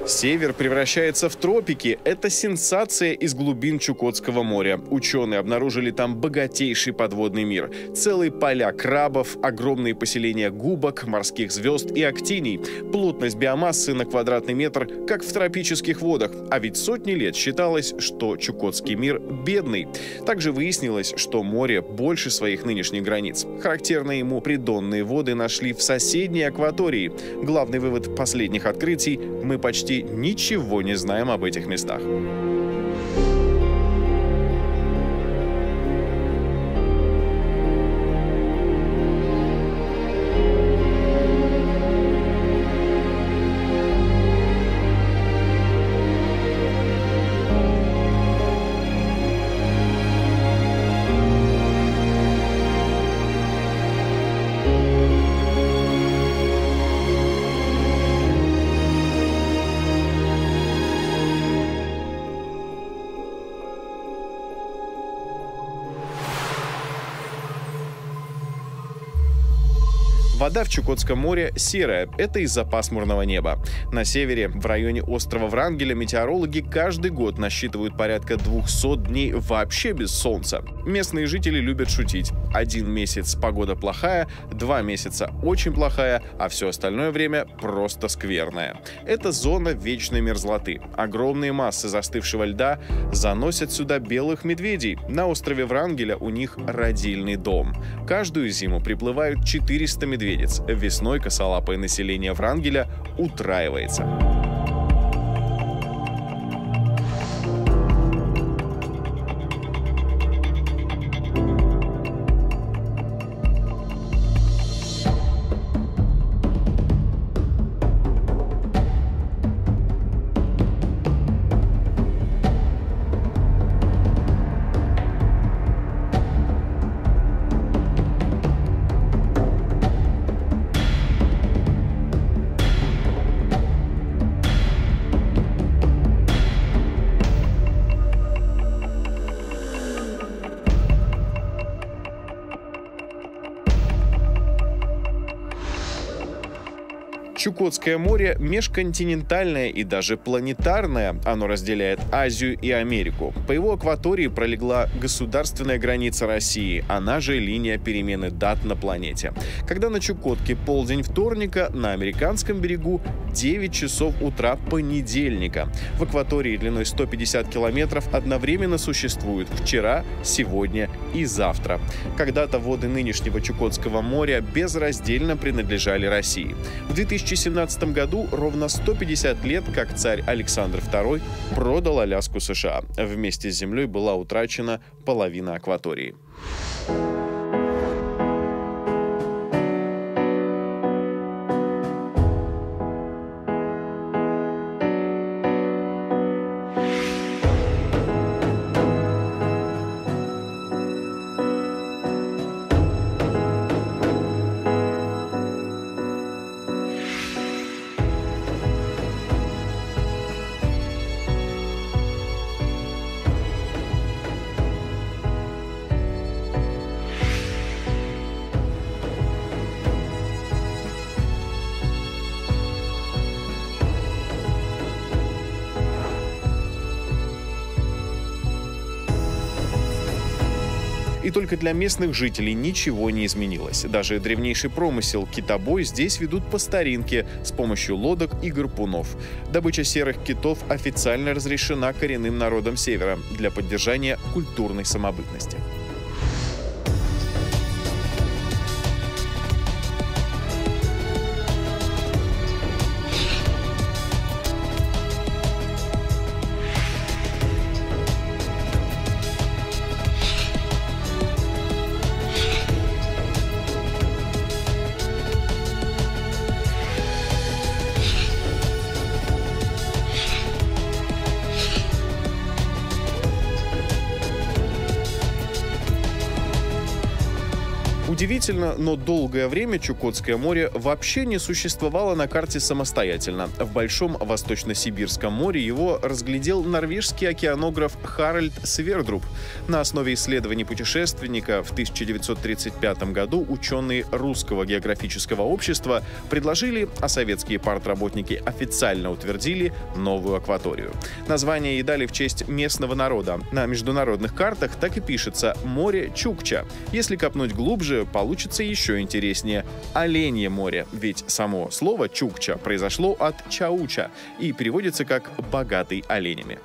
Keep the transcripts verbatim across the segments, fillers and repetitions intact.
Север превращается в тропики. Это сенсация из глубин Чукотского моря. Ученые обнаружили там богатейший подводный мир. Целые поля крабов, огромные поселения губок, морских звезд и актиний. Плотность биомассы на квадратный метр, как в тропических водах. А ведь сотни лет считалось, что Чукотский мир бедный. Также выяснилось, что море больше своих нынешних границ. Характерные ему придонные воды нашли в соседней акватории. Главный вывод последних открытий – мы почти ничего не знаем об этих местах. Вода в Чукотском море серая. Это из-за пасмурного неба. На севере, в районе острова Врангеля, метеорологи каждый год насчитывают порядка двухсот дней вообще без солнца. Местные жители любят шутить. Один месяц погода плохая, два месяца очень плохая, а все остальное время просто скверное. Это зона вечной мерзлоты. Огромные массы застывшего льда заносят сюда белых медведей. На острове Врангеля у них родильный дом. Каждую зиму приплывают четыреста медведей. Весной косолапое население Врангеля утраивается. Чукотское море межконтинентальное и даже планетарное. Оно разделяет Азию и Америку. По его акватории пролегла государственная граница России, она же линия перемены дат на планете. Когда на Чукотке полдень вторника, на американском берегу девять часов утра понедельника. В акватории длиной сто пятьдесят километров одновременно существуют вчера, сегодня и завтра. Когда-то воды нынешнего Чукотского моря безраздельно принадлежали России. В две тысячи семнадцатом году ровно сто пятьдесят лет, как царь Александр второй продал Аляску США. Вместе с землей была утрачена половина акватории. И только для местных жителей ничего не изменилось. Даже древнейший промысел китобой здесь ведут по старинке с помощью лодок и гарпунов. Добыча серых китов официально разрешена коренным народам Севера для поддержания культурной самобытности. Удивительно, но долгое время Чукотское море вообще не существовало на карте самостоятельно. В Большом Восточно-Сибирском море его разглядел норвежский океанограф Харальд Свердруб. На основе исследований путешественника в тысяча девятьсот тридцать пятом году ученые Русского географического общества предложили, а советские партработники официально утвердили новую акваторию. Название ей дали в честь местного народа. На международных картах так и пишется «Море Чукча». Если копнуть глубже, получится еще интереснее. Оленье море, ведь само слово «чукча» произошло от чауча и переводится как «богатый оленями».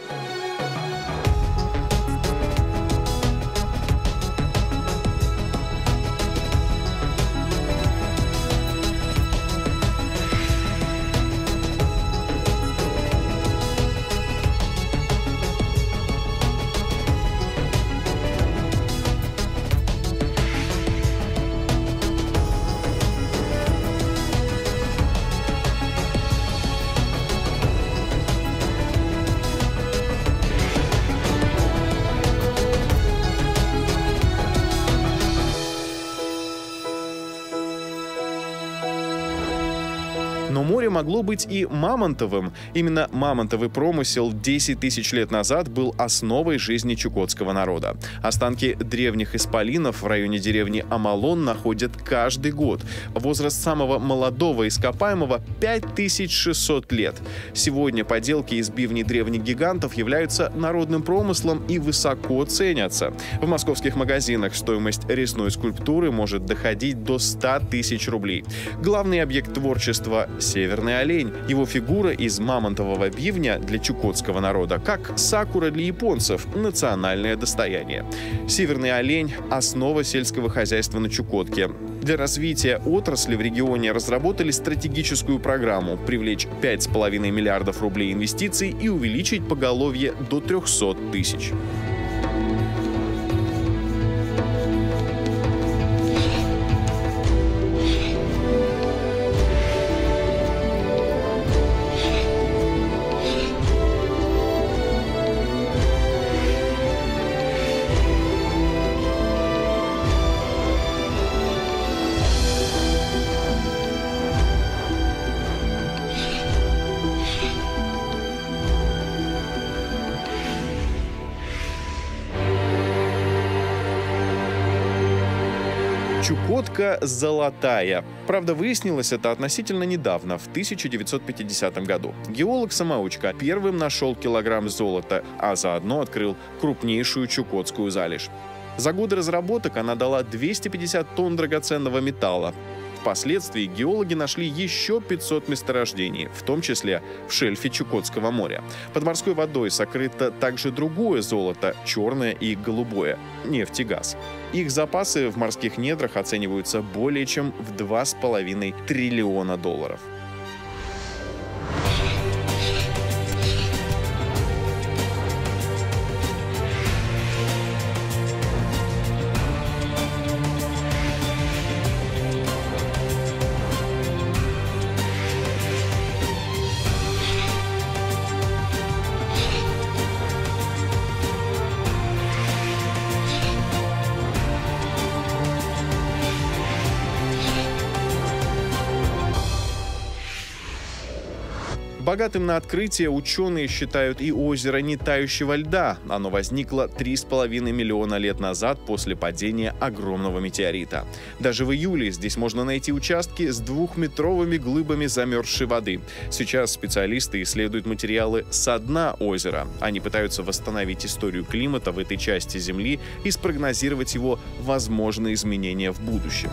Но море могло быть и мамонтовым. Именно мамонтовый промысел десять тысяч лет назад был основой жизни чукотского народа. Останки древних исполинов в районе деревни Амалон находят каждый год. Возраст самого молодого ископаемого — пять тысяч шестьсот лет. Сегодня поделки из бивней древних гигантов являются народным промыслом и высоко ценятся. В московских магазинах стоимость резной скульптуры может доходить до ста тысяч рублей. Главный объект творчества — северный олень. Его фигура из мамонтового бивня для чукотского народа, как сакура для японцев, национальное достояние. Северный олень – основа сельского хозяйства на Чукотке. Для развития отрасли в регионе разработали стратегическую программу привлечь пять с половиной миллиардов рублей инвестиций и увеличить поголовье до трехсот тысяч. Чукотка золотая. Правда, выяснилось это относительно недавно, в тысяча девятьсот пятидесятом году. Геолог-самоучка первым нашел килограмм золота, а заодно открыл крупнейшую чукотскую залежь. За годы разработок она дала двести пятьдесят тонн драгоценного металла. Впоследствии геологи нашли еще пятьсот месторождений, в том числе в шельфе Чукотского моря. Под морской водой сокрыто также другое золото, черное и голубое – нефть и газ. Их запасы в морских недрах оцениваются более чем в два с половиной триллиона долларов. Богатым на открытие ученые считают и озеро нетающего льда. Оно возникло три с половиной миллиона лет назад после падения огромного метеорита. Даже в июле здесь можно найти участки с двухметровыми глыбами замерзшей воды. Сейчас специалисты исследуют материалы со дна озера. Они пытаются восстановить историю климата в этой части Земли и спрогнозировать его возможные изменения в будущем.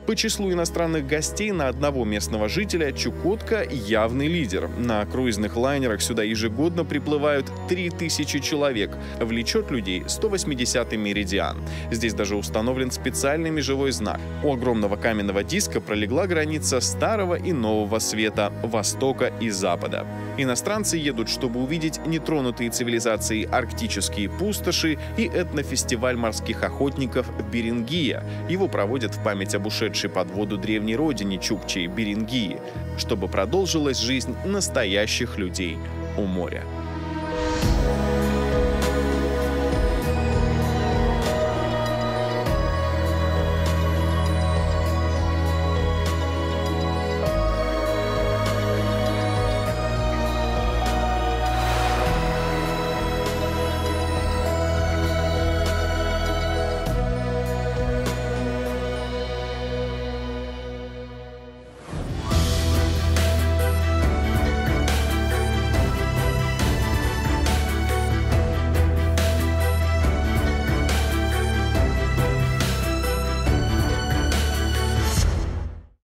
По числу иностранных гостей на одного местного жителя Чукотка – явный лидер. На круизных лайнерах сюда ежегодно приплывают три тысячи человек. Влечет людей сто восьмидесятый меридиан. Здесь даже установлен специальный межевой знак. У огромного каменного диска пролегла граница Старого и Нового Света, Востока и Запада. Иностранцы едут, чтобы увидеть нетронутые цивилизацией арктические пустоши и этнофестиваль морских охотников Берингия. Его проводят в память об ушедшей под воду древней родине чукчей Берингии, чтобы продолжилась жизнь настоящих людей у моря.